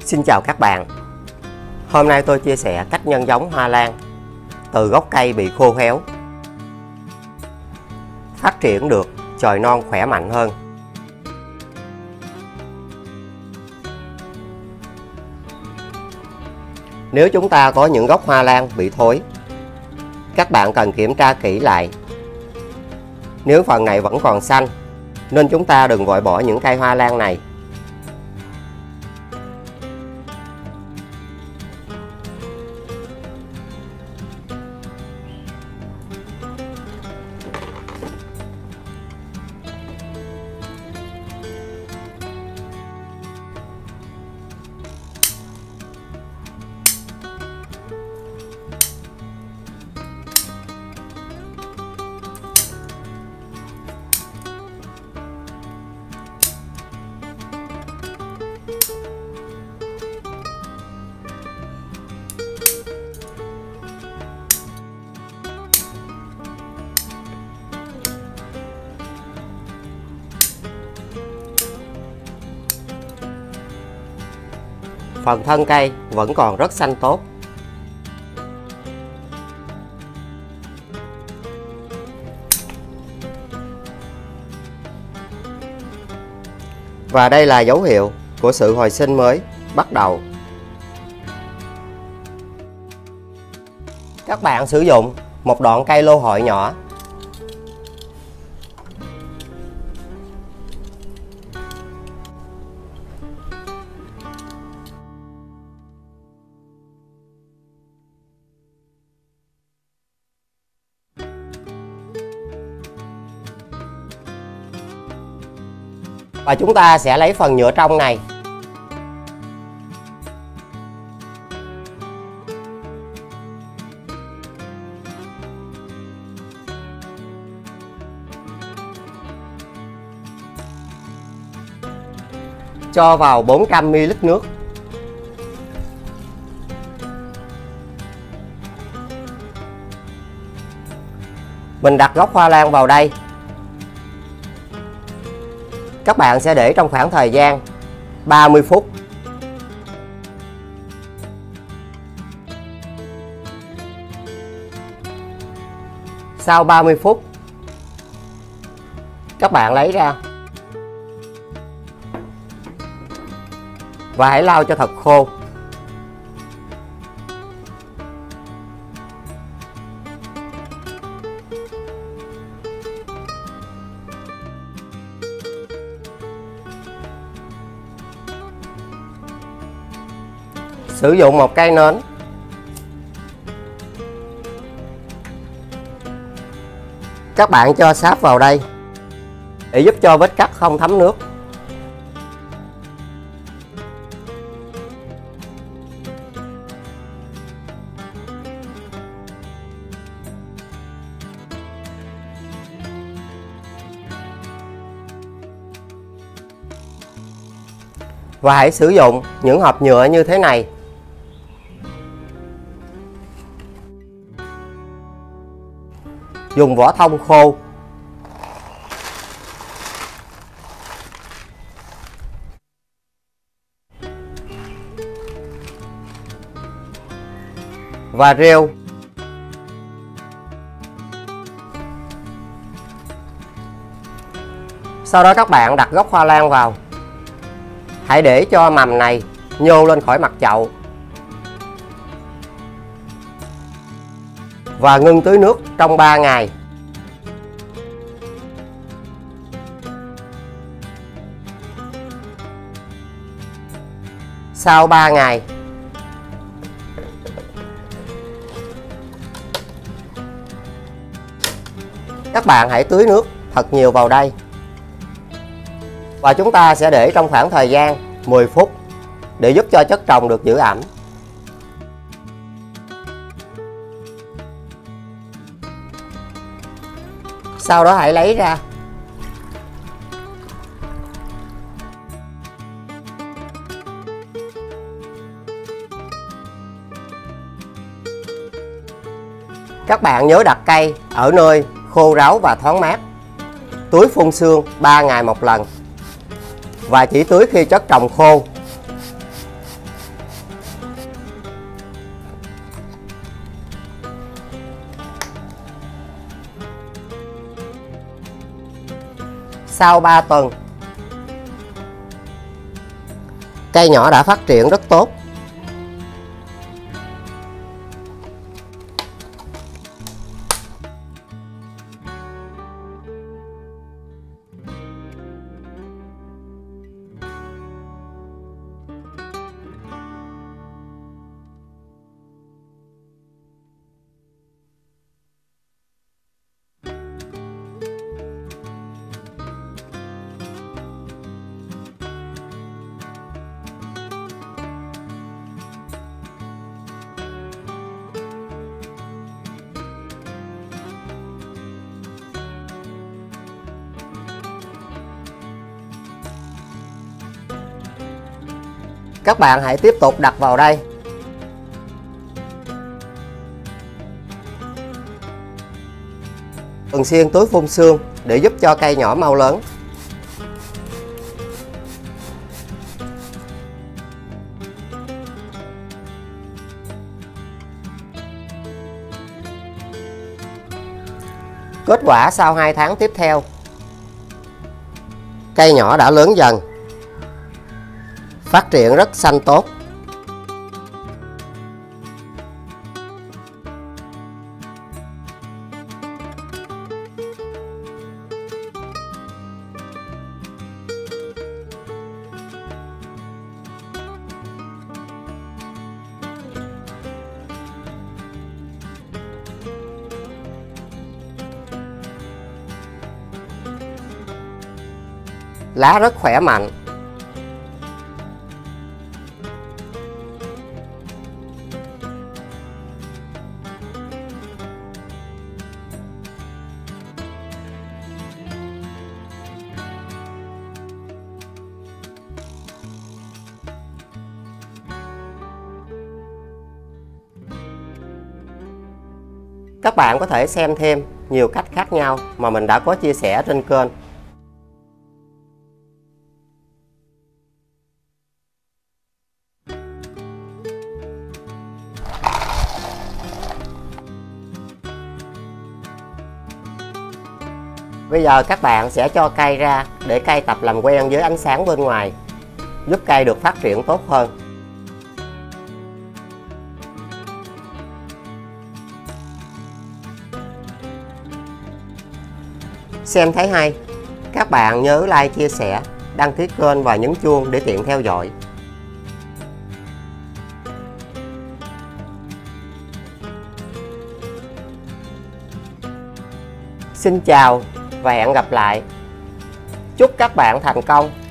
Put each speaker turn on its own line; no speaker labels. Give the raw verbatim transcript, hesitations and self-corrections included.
Xin chào các bạn. Hôm nay tôi chia sẻ cách nhân giống hoa lan từ gốc cây bị khô héo, phát triển được chồi non khỏe mạnh hơn. Nếu chúng ta có những gốc hoa lan bị thối, các bạn cần kiểm tra kỹ lại. Nếu phần này vẫn còn xanh, nên chúng ta đừng vội bỏ những cây hoa lan này. Phần thân cây vẫn còn rất xanh tốt. Và đây là dấu hiệu của sự hồi sinh mới bắt đầu. Các bạn sử dụng một đoạn cây lô hội nhỏ và chúng ta sẽ lấy phần nhựa trong này cho vào bốn trăm mi li lít nước. Mình đặt gốc hoa lan vào đây. Các bạn sẽ để trong khoảng thời gian ba mươi phút. Sau ba mươi phút, các bạn lấy ra và hãy lau cho thật khô. Sử dụng một cây nến các bạn cho sáp vào đây để giúp cho vết cắt không thấm nước. Và hãy sử dụng những hộp nhựa như thế này. Dùng vỏ thông khô. Và rêu. Sau đó các bạn đặt gốc hoa lan vào. Hãy để cho mầm này nhô lên khỏi mặt chậu và ngưng tưới nước trong ba ngày. Sau ba ngày, các bạn hãy tưới nước thật nhiều vào đây. Và chúng ta sẽ để trong khoảng thời gian mười phút để giúp cho chất trồng được giữ ẩm. Sau đó hãy lấy ra. Các bạn nhớ đặt cây ở nơi khô ráo và thoáng mát. Tưới phun sương ba ngày một lần. Và chỉ tưới khi chất trồng khô. Sau ba tuần, cây nhỏ đã phát triển rất tốt. Các bạn hãy tiếp tục đặt vào đây. Thường xuyên tưới phun sương để giúp cho cây nhỏ mau lớn. Kết quả sau hai tháng tiếp theo, cây nhỏ đã lớn dần, phát triển rất xanh tốt. Lá rất khỏe mạnh. Các bạn có thể xem thêm nhiều cách khác nhau mà mình đã có chia sẻ trên kênh. Bây giờ các bạn sẽ cho cây ra để cây tập làm quen với ánh sáng bên ngoài, giúp cây được phát triển tốt hơn. Xem thấy hay, các bạn nhớ like, chia sẻ, đăng ký kênh và nhấn chuông để tiện theo dõi. Xin chào và hẹn gặp lại. Chúc các bạn thành công.